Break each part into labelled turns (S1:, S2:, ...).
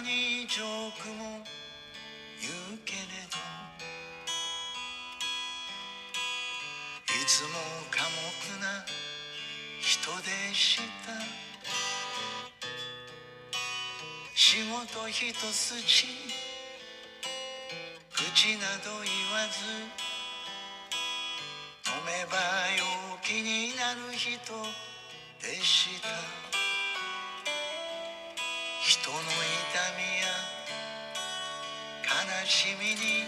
S1: にジョークも言うけれど、いつも寡黙な人でした。仕事一筋、口など言わず、飲めば陽気になる人でした。人の痛みや悲しみに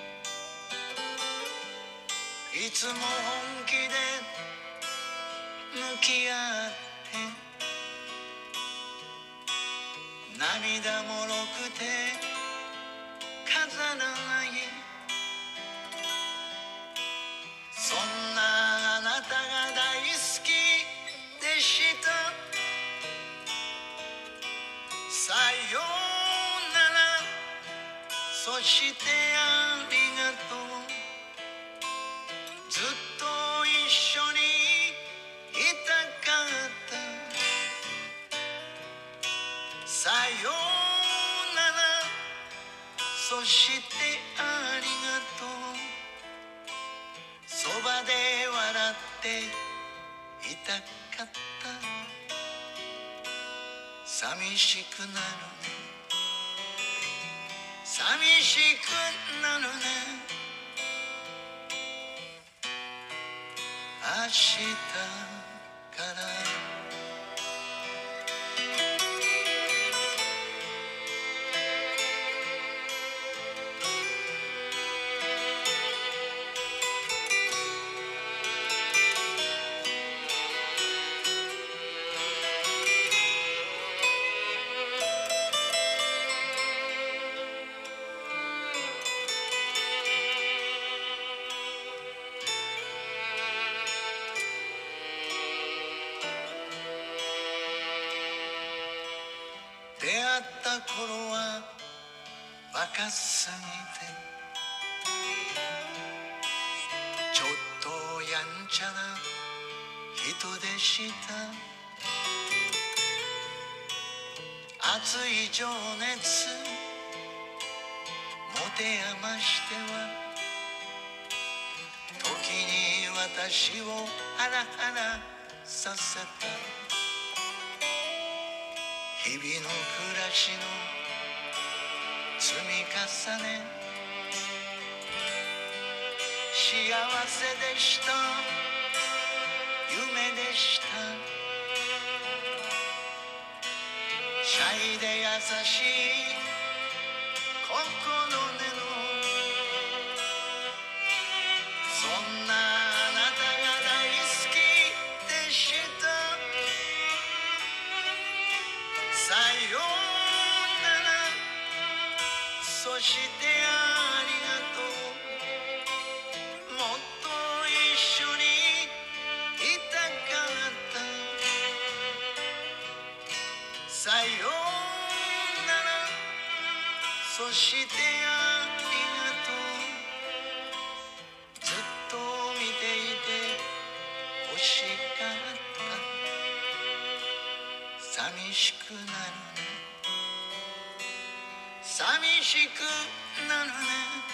S1: いつも本気で向き合って、涙もろくて飾らない、そんなあなたが大好きでした。さようなら、そしてありがとう。ずっと一緒にいたかった。さようなら、そしてありがとう。そばで笑っていたかった。寂しくなるね、寂しくなるね、明日から。出会った頃は若すぎて、ちょっとやんちゃな人でした。熱い情熱持て余しては、時に私をハラハラさせた。日々の暮らしの積み重ね、幸せでした、夢でした。シャイで優しい心根の、そんなあなたが大好きでした。さようなら、そしてありがとう。もっと一緒にいたかった。さようなら、そしてありがとう。ずっと見ていて欲しかった。寂しくなるね、寂しくなるね、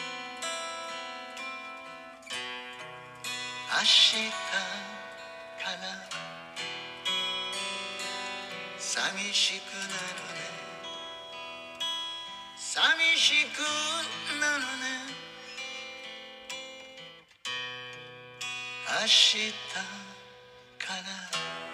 S1: 明日から寂しくなるね、寂しくなるね、明日から。